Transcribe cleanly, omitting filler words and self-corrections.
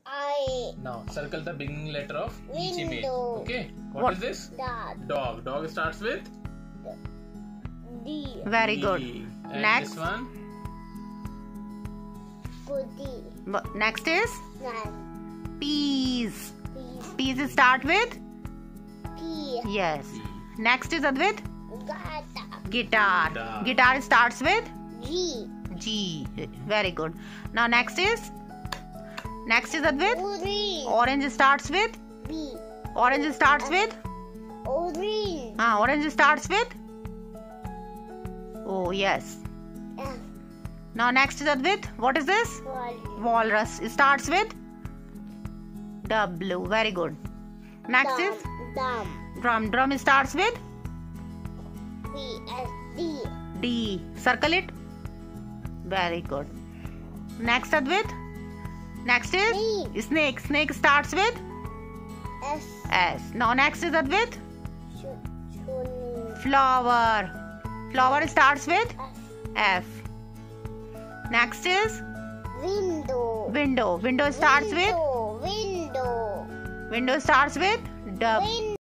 I. Now circle the beginning letter of each image. Window. Okay. What is this? Dog. Dog. Dog starts with D. Very good. D. And Next. this one? Goody. Next is Nine. peas. P. Peas start with P. yes. P. Next is Advit. Gata. Guitar. Guitar. Guitar starts with G. G. Very good. Now next is Advit. Orange. Orange starts with B. orange starts with Orange. orange starts with oh yes. F. Now next is Advit. What is this? One. Walrus. It starts with W. Very good. Next is Dumb. drum. Drum starts with P. S. D. D. Circle it. Very good. Next Advit. Next is Snake. snake. Snake starts with S. S. Now next is Advit. Chuni. Flower. Flower starts with F. F. Next is Window. window. Window starts with Window. window starts with W.